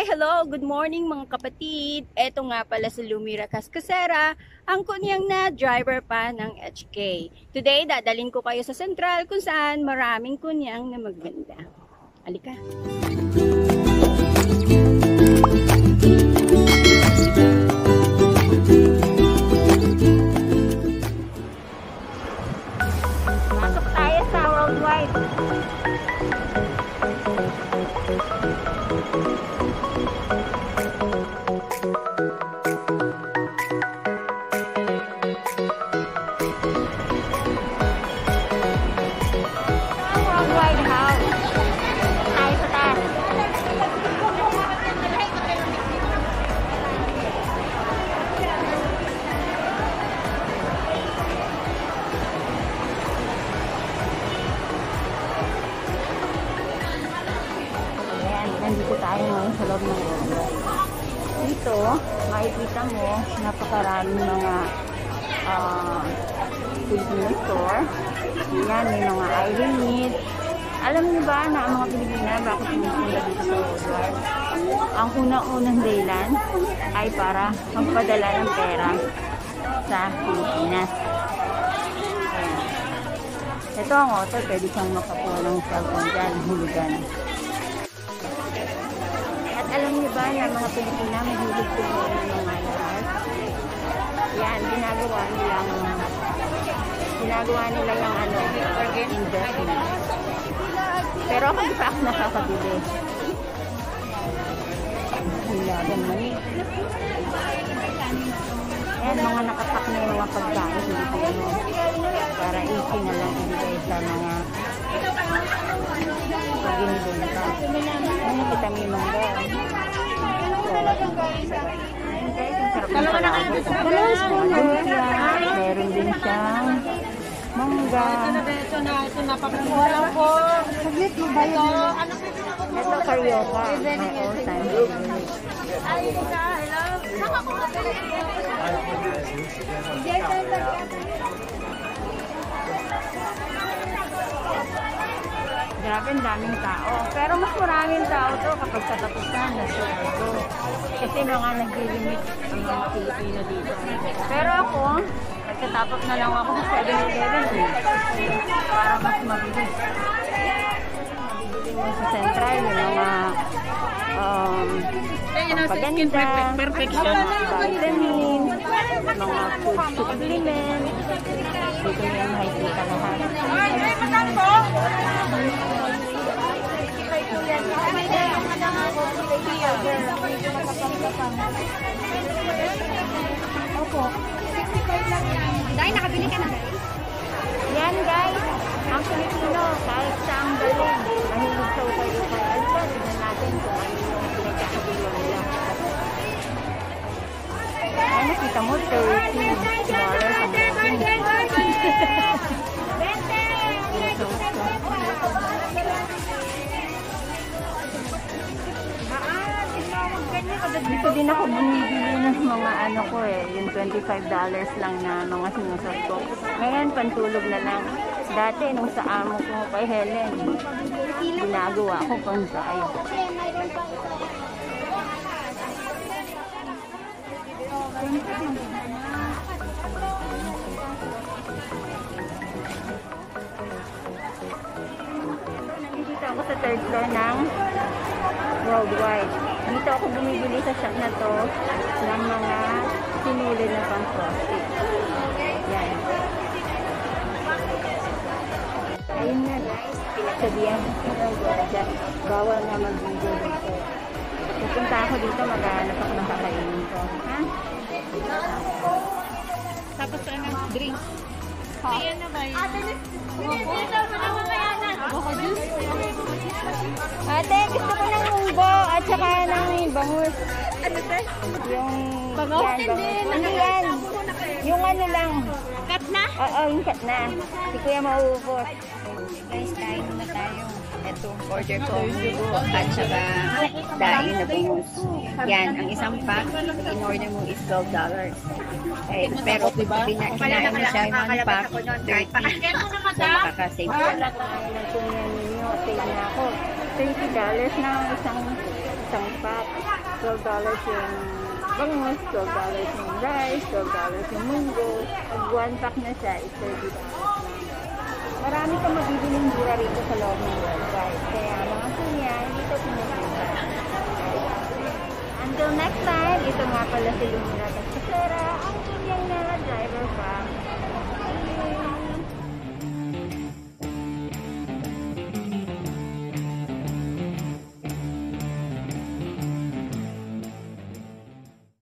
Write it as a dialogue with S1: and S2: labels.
S1: Hello! Good morning mga kapatid! Eto nga pala si Lumira Cascasera, ang kunyang na driver pa ng HK. Today, dadalhin ko kayo sa Central kung saan maraming kunyang na maganda. Halika! Masok tayo sa Worldwide! Nandito tayo ngayon sa loob ng Worldwide. Dito, makikita mo napakaraming mga Filipino store. Yan, may mga Irene Meat. Alam niyo ba na ang mga Pilipina bakit pumupunta dito sa Worldwide? Ang unang-unang dahilan ay para magpadala ng pera sa Pilipinas. Ayan. Ito ang hotel, pwede siyang makakuha ng cellphone dyan, hulugan. Alam niyo ba na mga Pilipina mahilig kumuha ng malakas? Yan, ginagawa nila yung investment. Pero ako di pa ako nakakabili. Hilagan mani. Yan, mga nakapak na yung mga pagkain Pilipino. Para easy na lang ibigay sa mga pag-inibenta. Ano kita may mangga. Dalawang spoon na. Meron din siyang mangga.
S2: Wala po.
S1: Ito carioca. May all time. Grabe, ang daming tao. Pero mas maraming tao to kapag katapusan na ito. Kasi mga nag-limit ang mga Pilipino dito. Pero ako, nagkatapos na lang ako sa 7-Eleven para mas mabilis. Mabibili mo sa Central yung mga paganda, mga vitamin, mga food supplement. Dito na yung makikita lahat. Opo. Dahil nakabili ka na. Yan guys, ang Pilipino kahit saang galing, mahilig sa ukay-ukay. Alba, tignan natin kung ano yung pinagkakabiluan nila. Ay, nakita mo, $30 ang dito din ako bumibili ng mga ano ko yung $25 lang na mga sinusot ko. Ngayon, pantulog na lang. Dati, nung sa amo ko kay Helen, ginagawa ko pang tayo. Nandito ako sa third floor ng Worldwide. Dito ako bumibili sa shop na to ng mga sinulid na pang frosting. Yan. Ayun na guys, pinagsabihan bawal na mag-video dito. Pupunta ako dito, maghanap ako ng kakainin ko. Ha? Tapos ano? Drinks. Ayan na ba yun? Ate, gusto ko ng munggo at saka ng bangus. Ano ito? Yung bangus? Hindi yan. Yung ano lang. Cut na? Oo, yung cut na. Hindi ko yan mauubos. Guys, kain na tayo. Ito, order ko at saka daing na bangus. Yan, ang isang pack, in-order mo is $12. Eh, pero kinain mo siya yung one pack, 30. So, makakasave ka lang. Save na ako. $30 na ang isang isang pack. $12 yung bangus, $12 yung rice, $12 yung munggo. Pag 1 pack na siya, is $30. Marami kang mabibiling mura rito sa loob ng website. Kaya mga kuya, hindi ko pinupunta. Until next time, ito nga pala si Lumina Tasera, ang kuya na driver from